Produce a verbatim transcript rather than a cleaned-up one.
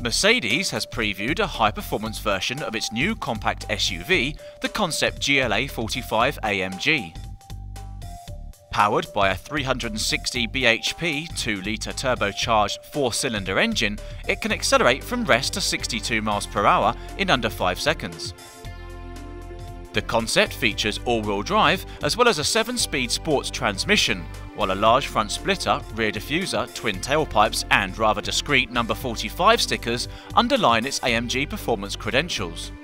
Mercedes has previewed a high-performance version of its new compact S U V, the Concept G L A forty-five A M G. Powered by a three hundred sixty B H P two litre turbocharged four-cylinder engine, it can accelerate from rest to sixty-two miles per hour in under five seconds. The Concept features all-wheel drive as well as a seven-speed sports transmission, while a large front splitter, rear diffuser, twin tailpipes and rather discreet number forty-five stickers underline its A M G performance credentials.